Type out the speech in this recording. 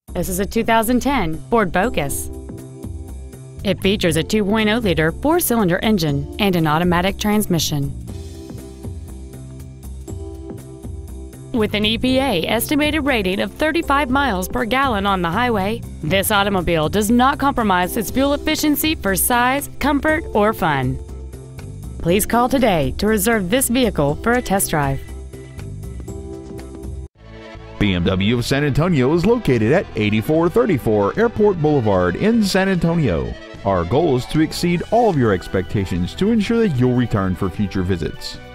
This is a 2010 Ford Focus. It features a 2.0-liter four-cylinder engine and an automatic transmission. With an EPA estimated rating of 35 miles per gallon on the highway, this automobile does not compromise its fuel efficiency for size, comfort, or fun. Please call today to reserve this vehicle for a test drive. BMW of San Antonio is located at 8434 Airport Boulevard in San Antonio. Our goal is to exceed all of your expectations to ensure that you'll return for future visits.